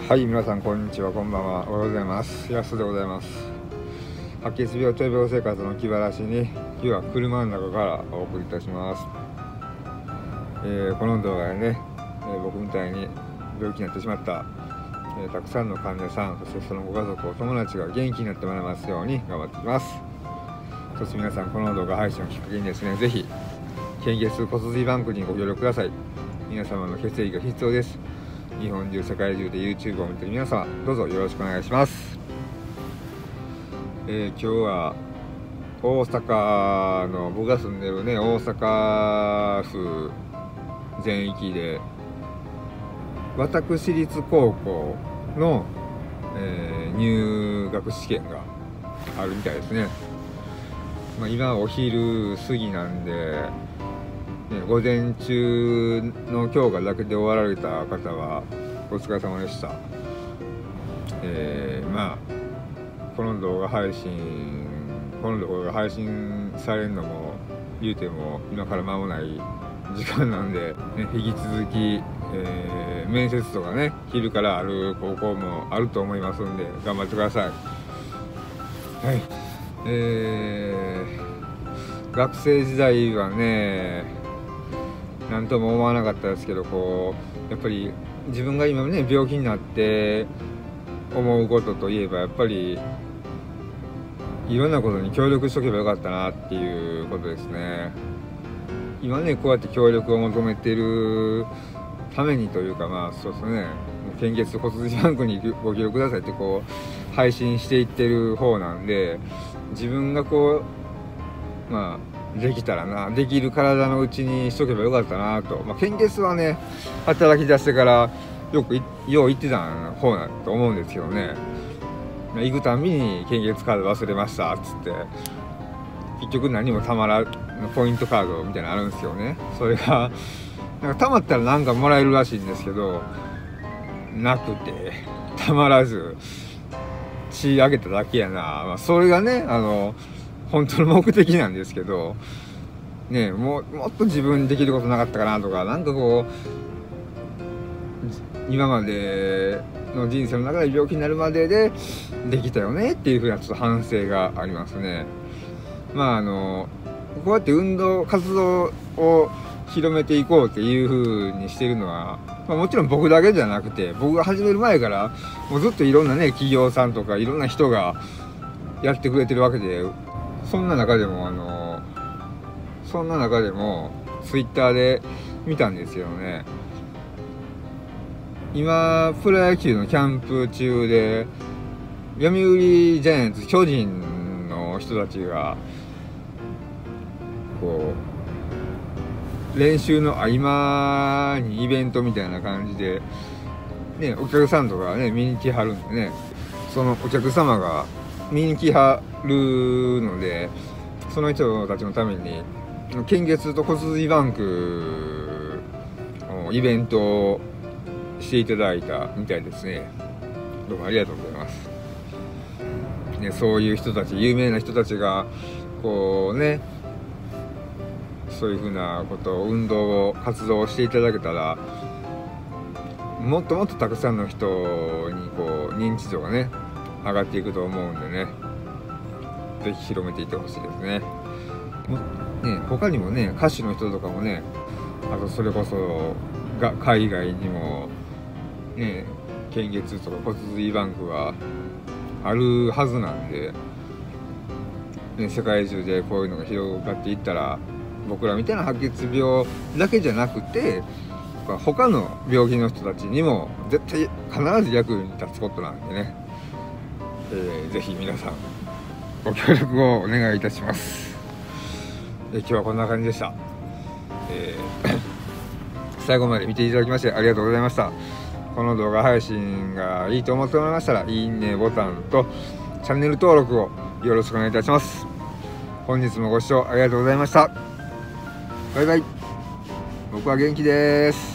はい、皆さんこんにちは、こんばんは、おはようございます。安でございます。白血病闘病生活の気晴らしに、今日は車の中からお送りいたします。この動画でね、僕みたいに病気になってしまった、たくさんの患者さん、そしてそのご家族、お友達が元気になってもらえますように頑張っていきます。そして皆さん、この動画配信をきっかけにですね、ぜひ献血骨髄バンクにご協力ください。皆様の血液が必要です。日本中、世界中で YouTube を見ている皆様、どうぞよろしくお願いします。今日は大阪の、僕が住んでるね、大阪府全域で私立高校の、入学試験があるみたいですね。今お昼過ぎなんで、午前中の教科だけで終わられた方はお疲れ様でした。この動画配信されるのも言うても今から間もない時間なんで、引き続き、面接とかね、昼からある高校もあると思いますんで頑張ってください。はい、学生時代はね、なんとも思わなかったですけど、やっぱり自分が今ね病気になって思うことといえば、やっぱりいろんなことに協力しとけばよかったなっていうことですね。今ね、こうやって協力を求めているためにというか、そうですね、献血骨髄バンクにご協力くださいって配信していってる方なんで、自分ができたらな、できる体のうちにしとけばよかったなと。献血はね、働き出してからよう行ってた方だと思うんですけどね、行くたんびに献血カード忘れましたっつって、結局何もたまらんポイントカードみたいなのあるんですよね。それがたまったらなんかもらえるらしいんですけど、なくてたまらず血あげただけやな。それがね、本当の目的なんですけどね、もっと自分にできることなかったかなとか、今までの人生の中で病気になるまででできたよねっていうふうなちょっと反省がありますね。こうやって運動活動を広めていこうっていうふうにしてるのは、もちろん僕だけじゃなくて、僕が始める前からもうずっといろんなね企業さんとかいろんな人がやってくれてるわけで、そんな中でもツイッターで見たんですよね。今プロ野球のキャンプ中で、読売ジャイアンツ巨人の人たちが練習の合間にイベントみたいな感じでね、お客さんとかね見に来はるんでね、そのお客様が見に来はるので、その人たちのために献血と骨髄バンクのイベントをしていただいたみたいですね。どうもありがとうございます。そういう人たち、有名な人たちがそういうふうなことを、運動を活動をしていただけたら、もっともっとたくさんの人に認知度がね上がっていくと思うんでね、ぜひ広めていってほしいですね。他にもね、歌手の人とかもね、あとそれこそ海外にもね、献血とか骨髄バンクはあるはずなんで、世界中でこういうのが広がっていったら、僕らみたいな白血病だけじゃなくて他の病気の人たちにも絶対必ず役に立つことなんでね、ぜひ皆さんご協力をお願いいたします。今日はこんな感じでした。最後まで見ていただきましてありがとうございました。この動画配信がいいと思ってもらいましたら、いいねボタンとチャンネル登録をよろしくお願いいたします。本日もご視聴ありがとうございました。バイバイ。僕は元気です。